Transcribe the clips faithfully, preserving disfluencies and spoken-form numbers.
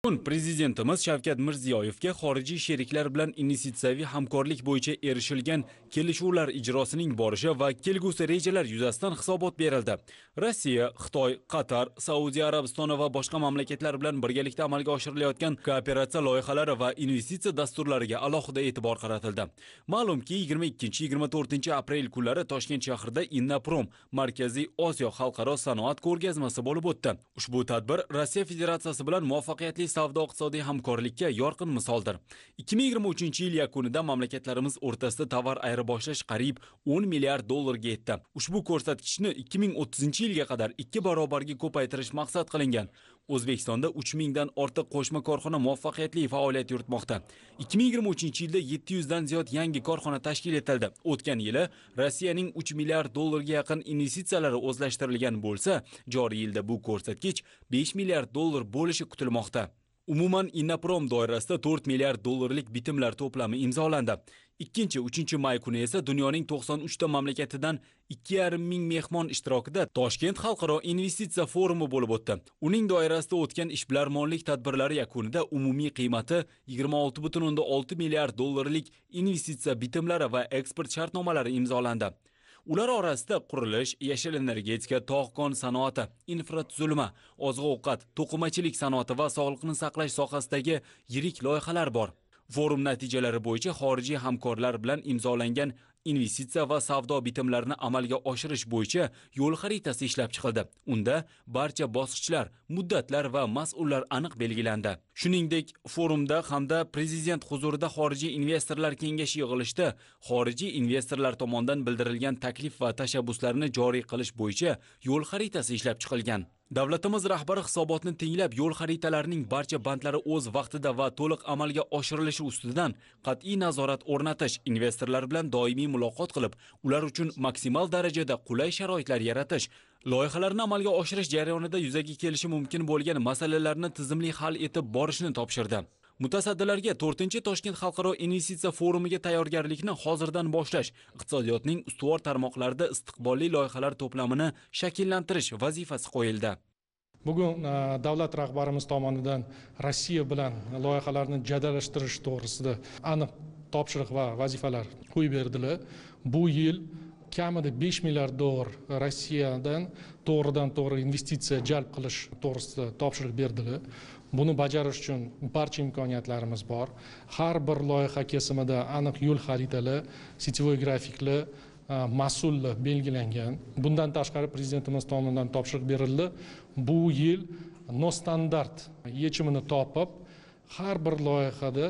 Prezidentimiz Shavkat Mirziyoyevga xorijiy sheriklar bilan investitsiyaviy hamkorlik bo'yicha erishilgan kelishuvlar ijrosining borishi va kelgusi rejalar yuzasidan hisobot berildi. Rossiya, Xitoy, Qatar, Saudiya Arabistoni va boshqa mamlakatlar bilan birgalikda amalga oshirilayotgan kooperatsiya loyihalari va investitsiya dasturlariga alohida e'tibor qaratildi. Ma'lumki, yigirma ikkinchi yigirma to'rtinchi aprel kunlari Toshkent shahrida Innaprom Markaziy Osiyo xalqaro sanoat ko'rgazmasi bo'lib o'tdi. Ushbu tadbir Rossiya Federatsiyasi bilan muvaffaqiyatli savdo-iqtisodiy hamkorlikka yorqin misoldir. ikki ming yigirma uchinchi yil yakunida mamlakatlarimiz o'rtasida tovar ayirboshlash qariyb o'n milliard dollarga yetdi. Ushbu ko'rsatkichni ikki ming o'ttizinchi yilga qadar ikki barobarga ko'paytirish maqsad qilingan. O'zbekistonda uch mingdan ortiq qo'shma korxona muvaffaqiyatli faoliyat yuritmoqda. ikki ming yigirma uchinchi yilda yetti yuzdan ziyod yangi korxona tashkil etildi. O'tgan yili Rossiyaning uch milliard dollarga yaqin investitsiyalari o'zlashtirilgan bo'lsa, joriy yilda bu ko'rsatkich besh milliard dollar bo'lishi kutilmoqda. Umuman Innaprom doirasida to'rt milliard dollarlik bitimlar to'plami imzolandi. ikkinchi uchinchi may kuni esa dunyoning to'qson uchta mamlakatidan ikki yarim ming mehmon ishtirokida Toshkent xalqaro investitsiya forumi bo'lib o'tdi. Uning doirasida o'tgan ishbilarmonlik tadbirlari yakunida umumiy qiymati yigirma olti butun o'ndan olti milliard dollarlik investitsiya bitimlari va eksport shartnomalari imzolandi. Ular orasida qurilish, yashil energetika, tog'-kon sanoati, infratuzilma, oziq-ovqat, to'qimachilik sanoati va sog'liqni saqlash sohasidagi yirik loyihalar bor. Forum natijalari bo'yicha xorijiy hamkorlar bilan imzolangan investitsiya va savdo bitimlarini amalga oshirish bo'yicha yo'l xaritasi ishlab chiqildi. Unda barcha bosqichlar, muddatlar va mas'ullar aniq belgilandi. Shuningdek, forumda hamda prezident huzurida xorijiy investorlar kengashi yig'ilishida xorijiy investorlar tomonidan bildirilgan taklif va tashabbuslarni joriy qilish bo'yicha yo'l xaritasi ishlab chiqilgan. Davlatimiz rahbari hisobotni tinglab, yo'l xaritalarining barcha bandlari o'z vaqtida va to'liq amalga oshirilishi ustidan qat'iy nazorat o'rnatish, investorlar bilan doimiy muloqot qilib, ular uchun maksimal darajada qulay sharoitlar yaratish, loyihalarni amalga oshirish jarayonida yuzaga kelishi mumkin bo'lgan masalalarni tizimli hal etib borishni topshirdi. Mutasaddilarga to'rtinchi Toshkent xalqaro investitsiya forumiga tayyorgarlikni hozirdan boshlash, iqtisodiyotning ustuvor tarmoqlarida istiqbolli loyihalar to'plamini shakllantirish vazifasi qo'yildi. Bugun davlat rahbarimiz tomonidan Rossiya bilan loyihalarni jadallashtirish to'g'risida aniq topshiriq va vazifalar qo'yib berdilar. Bu yil kamida besh milliard dollar Rossiyadan to'g'ridan to'g'ri investitsiya jalb qilish to'g'risida topshiriq berdilar. Buni bajarish uchun barcha imkoniyatlarimiz bor. Har bir loyiha kesimida aniq yo'l xaritalar, sityovoy grafiklar, mas'ullar belgilangan. Bundan tashqari prezidentimiz tomonidan topshiriq berildi. Bu yil nostandart yechimini topib, har bir loyihada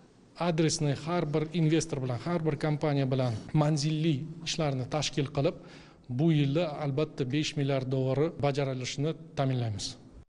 adresni har bir investor bilan, har bir kompaniya bilan manzilli ishlarni tashkil qilib, bu yilda albatta besh milliard dollar bajarilishini ta'minlaymiz.